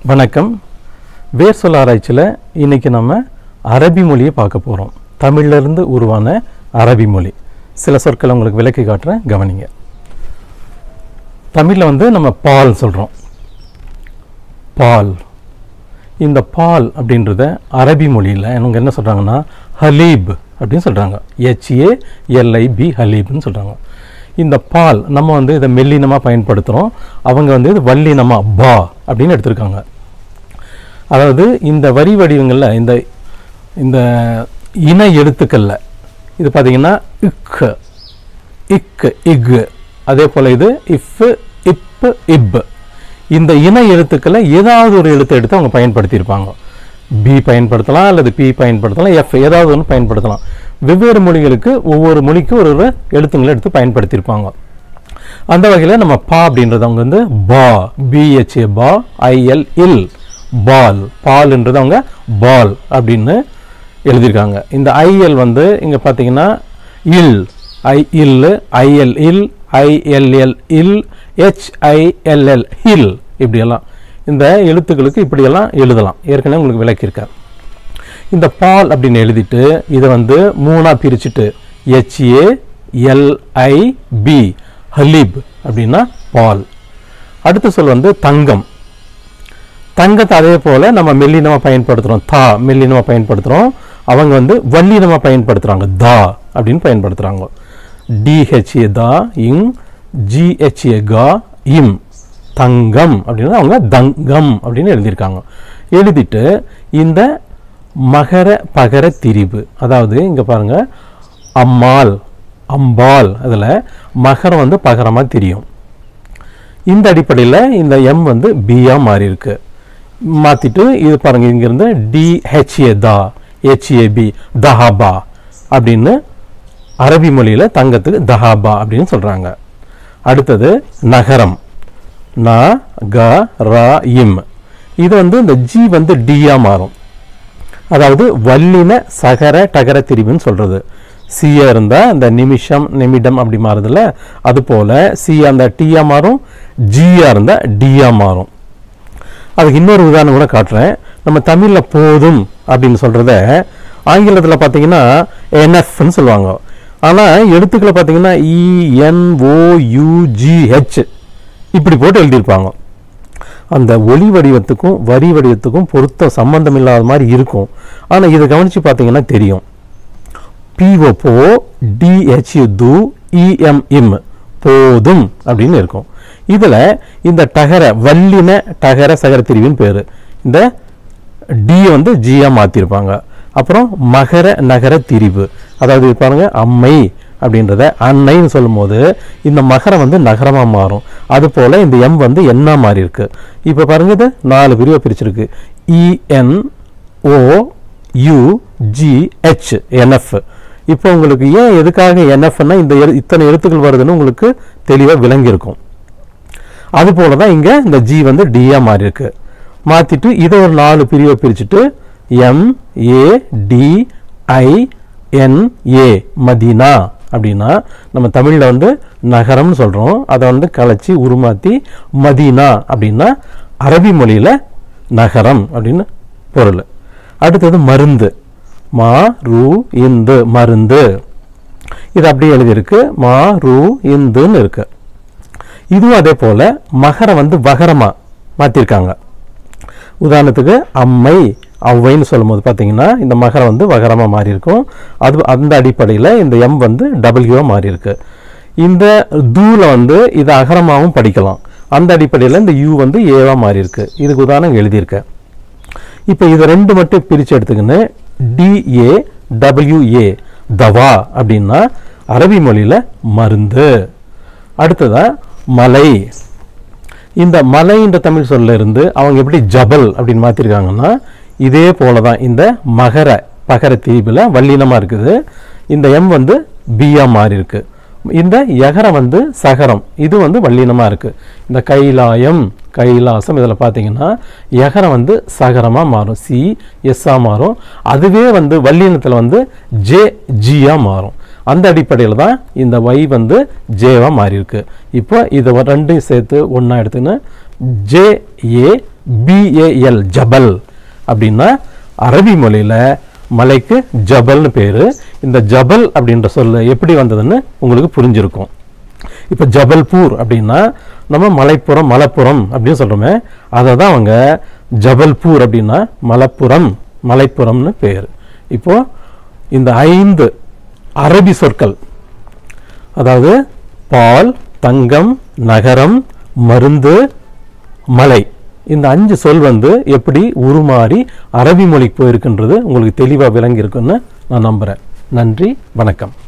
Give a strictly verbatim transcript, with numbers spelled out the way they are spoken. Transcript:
வணக்கம். வேர் சொல் ஆராய்ச்சியில் இன்றைக்கி நம்ம அரபி மொழியை பார்க்க போகிறோம். தமிழிலிருந்து உருவான அரபி மொழி. சில சொற்களை உங்களுக்கு விளக்கி காட்டுறேன், கவனிங்க. தமிழில் வந்து நம்ம பால் சொல்கிறோம். பால். இந்த பால் அப்படின்றத அரபி மொழியில் அவங்க என்ன சொல்கிறாங்கன்னா ஹலீப் அப்படின்னு சொல்கிறாங்க. ஹெச்ஏஎல்ஐபி ஹலீப்னு சொல்கிறாங்க. இந்த பால் நம்ம வந்து இதை மெல்லினமாக பயன்படுத்துகிறோம். அவங்க வந்து இது வல்லினமாக பா அப்படின்னு எடுத்திருக்காங்க. அதாவது இந்த வரி வடிவங்களில் இந்த இந்த இன எழுத்துக்களில் இது பார்த்திங்கன்னா இக் இக் இக், அதே போல் இது இஃப் இப் இப், இந்த இன எழுத்துக்களை ஏதாவது ஒரு எழுத்தை எடுத்து அவங்க பயன்படுத்தியிருப்பாங்க. பி பயன்படுத்தலாம், அல்லது பி பயன்படுத்தலாம், எஃப் ஏதாவது ஒன்று பயன்படுத்தலாம். வெவ்வேறு மொழிகளுக்கு ஒவ்வொரு மொழிக்கு ஒரு ஒரு எழுத்துங்களை எடுத்து பயன்படுத்தியிருப்பாங்க. அந்த வகையில் நம்ம பா அப்படின்றது அவங்க வந்து பா, பிஹெச்ஏ பா, ஐஎல் இல், பால். பால்ன்றது அவங்க பால் அப்படின்னு எழுதியிருக்காங்க. இந்த ஐஎல் வந்து இங்கே பார்த்தீங்கன்னா ill, I ill, IL ill, ILL ill, HILL hill, இப்படியெல்லாம் இந்த எழுத்துக்களுக்கு இப்படியெல்லாம் எழுதலாம். ஏற்கனவே உங்களுக்கு விளக்கியிருக்கேன். இந்த பால் அப்படின்னு எழுதிட்டு இதை வந்து மூணாக பிரிச்சுட்டு ஹெச்ஏ எல்ஐபி ஹலீப் அப்படின்னா பால். அடுத்த சொல் வந்து தங்கம். தங்கத்தை அதே போல் நம்ம மெல்லினமாக பயன்படுத்துகிறோம். தா மெல்லினமாக பயன்படுத்துகிறோம். அவங்க வந்து வல்லினமாக பயன்படுத்துகிறாங்க. தா அப்படின்னு பயன்படுத்துகிறாங்க. டிஹெச்ஏ தா இங், ஜிஹெச்ஏ கா இம், தங்கம் அப்படின்னா அவங்க தங்கம் அப்படின்னு எழுதியிருக்காங்க. எழுதிட்டு இந்த மகர பகர திரிபு, அதாவது இங்கே பாருங்கள் அம்மாள் அம்பாள், அதில் மகரம் வந்து பகரமாக தெரியும். இந்த அடிப்படையில் இந்த எம் வந்து பியாக மாறி இருக்கு. மாற்றிட்டு இது பாருங்கள், இங்கேருந்து டிஹெச்ஏ தா, ஹெச்ஏபி தஹாபா அப்படின்னு அரபி மொழியில் தங்கத்துக்கு தஹாபா அப்படின்னு சொல்கிறாங்க. அடுத்தது நகரம், ந க ர இம். இது வந்து இந்த ஜி வந்து டியாக மாறும். அதாவது வல்லின சகர டகர திரிவுன்னு சொல்கிறது. சியா இருந்தால் இந்த நிமிஷம் நிமிடம் அப்படி மாறுதில்ல, அதுபோல் சியா இருந்தால் டீயா மாறும், ஜியா இருந்தால் டியா மாறும். அதுக்கு இன்னொரு உதாரணம் கூட காட்டுறேன். நம்ம தமிழில் போதும் அப்படின்னு சொல்கிறத ஆங்கிலத்தில் பார்த்தீங்கன்னா என்எஃப்னு சொல்லுவாங்க. ஆனால் எழுத்துக்களை பார்த்தீங்கன்னா இஎன்ஓயூஜிஹெச் இப்படி போட்டு எழுதியிருப்பாங்க. அந்த ஒலி வடிவத்துக்கும் வரி வடிவத்துக்கும் பொருத்த சம்பந்தம் இல்லாத மாதிரி இருக்கும். ஆனால் இதை கவனித்து பார்த்தீங்கன்னா தெரியும். பிஓ போ, டிஹெச்யூ து, இஎம் இம் போதும் அப்படின்னு இருக்கும். இதில் இந்த டகர வல்லின டகர சகர திரிவின் பேர். இந்த டி வந்து ஜியா மாற்றிருப்பாங்க. அப்புறம் மகர நகர திரிவு, அதாவது பாருங்க அம்மை அப்படின்றத அன்னைன்னு சொல்லும் போது இந்த மகரம் வந்து நகரமாக மாறும். அதுபோல் இந்த எம் வந்து என்ன மாறி இருக்கு. இப்போ பாருங்க, இது நாலு பிரிவை பிரிச்சிருக்கு. EN O U G H enough. இப்போ உங்களுக்கு ஏன் எதுக்காக என்எஃப்னா இந்த இத்தனை எழுத்துக்கள் வருதுன்னு உங்களுக்கு தெளிவாக விளங்கியிருக்கும். அதுபோல தான் இங்கே இந்த ஜி வந்து டியா மாறி இருக்கு. மாற்றிட்டு இதை ஒரு நாலு பிரிவை பிரிச்சுட்டு M A D I N A Madina அப்படின்னா நம்ம தமிழில் வந்து நகரம்னு சொல்கிறோம். அதை வந்து கலைச்சி உருமாற்றி மதீனா அப்படின்னா அரபி மொழியில் நகரம் அப்படின்னு பொருள். அடுத்தது மருந்து, மா ரு இந்து மருந்து. இது அப்படியே எழுதியிருக்கு, மா ரு இந்துன்னு இருக்கு. இதுவும் அதே போல் மகரம் வந்து வகரமாக மாற்றிருக்காங்க. உதாரணத்துக்கு அம்மை அவ்வைன்னு சொல்லும் போது பார்த்தீங்கன்னா இந்த மகரம் வந்து வகரமாக மாறி இருக்கும். அது அந்த அடிப்படையில் இந்த எம் வந்து டபிள்யூவாக மாறி இருக்கு. இந்த தூல வந்து இது அகரமாகவும் படிக்கலாம். அந்த அடிப்படையில் இந்த யூ வந்து ஏவாக மாறி இருக்கு. இதுக்கு உதாரணம் எழுதியிருக்கேன். இப்போ இதை ரெண்டு மட்டும் பிரித்து எடுத்துக்கின்னு டிஏ டபிள்யூஏ தவா அப்படின்னா அரபி மொழியில் மருந்து. அடுத்ததான் மலை. இந்த மலைன்ற தமிழ் சொல்ல இருந்து அவங்க எப்படி ஜபல் அப்படின்னு மாற்றிருக்காங்கன்னா இதே போல தான் இந்த மகர பகர தீபில் வல்லினமாக இருக்குது. இந்த எம் வந்து பியா மாறி இருக்கு. இந்த யகரம் வந்து சகரம், இது வந்து வல்லினமாக இருக்குது. இந்த கைலாயம் கைலாசம் இதில் பார்த்தீங்கன்னா யகரம் வந்து சகரமாக மாறும், சி எஸ்ஸாக மாறும். அதுவே வந்து வல்லினத்தில் வந்து ஜே ஜியாக மாறும். அந்த அடிப்படையில் தான் இந்த y வந்து ஜேவாக மாறி இருக்கு. இப்போ இதை ரெண்டையும் சேர்த்து ஒன்றா எடுத்துன்னு ஜே ஏ பிஏஎல் ஜபல் அப்படின்னா அரபி மொழியில் மலைக்கு ஜபல்னு பேர். இந்த ஜபல் அப்படின்ற சொல்ல எப்படி வந்ததுன்னு உங்களுக்கு புரிஞ்சிருக்கும். இப்போ ஜபல்பூர் அப்படின்னா நம்ம மலைப்புறம் மலப்புறம் அப்படின்னு சொல்கிறோமே, அதை தான் அவங்க ஜபல்பூர் அப்படின்னா மலப்புறம் மலைப்புறம்னு பேர். இப்போ இந்த ஐந்து அரபி சொற்கள், அதாவது பால், தங்கம், நகரம், மருந்து, மலை, இந்த அஞ்சு சொல் வந்து எப்படி உருமாறி அரபி மொழிக்கு போயிருக்குன்றது உங்களுக்கு தெளிவாக விளங்கி இருக்குன்னு நான் நம்புகிறேன். நன்றி, வணக்கம்.